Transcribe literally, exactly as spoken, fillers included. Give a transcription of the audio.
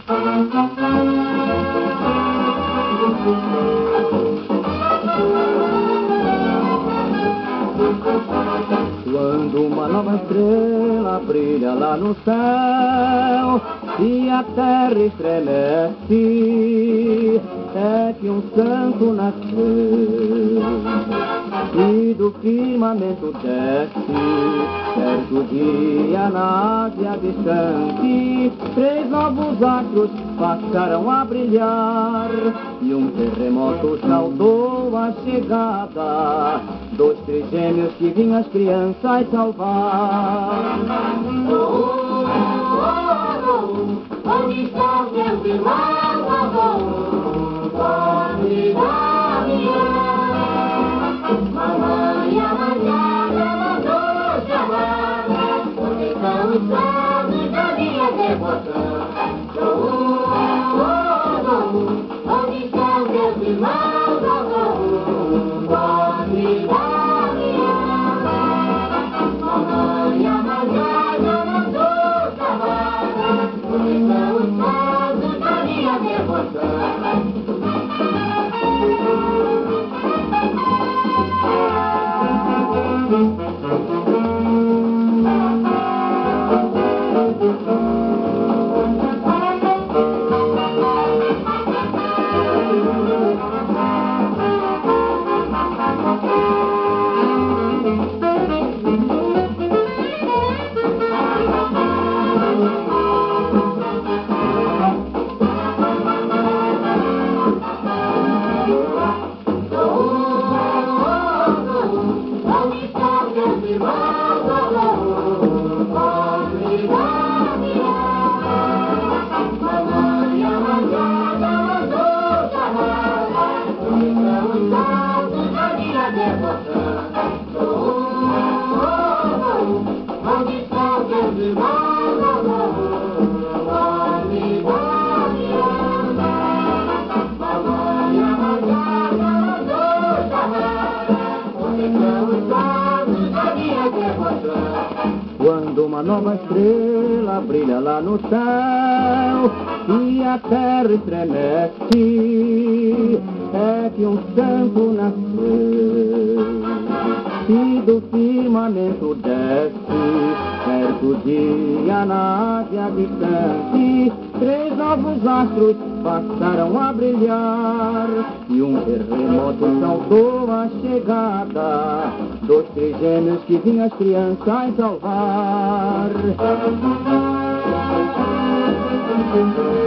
Quando uma nova estrela brilha lá no céu e a terra estremece, é que um santo nasceu e do firmamento desce. Certo dia na Ásia distante, três novos astros passaram a brilhar e um terremoto saudou a chegada dos trigêmeos que vinham as crianças salvar. Oh, oh, oh, oh, onde estão meus irmãos? Oh, oh, onde está minha mamãe amanhã mandou chamar? Onde estão os santos da minha devoção? Oh, oh, oh, onde estão meus irmãos? Oh, oh, onde está minha mamãe amanhã mandou chamar? Onde estão os santos da minha devoção? Quando uma nova estrela brilha lá no céu e a terra estremece, é que um santo nasceu e do firmamento desce. Certo dia na Ásia distante, três novos astros passaram a brilhar e um terremoto saudou a chegada dos trigêmeos que vinham as crianças salvar.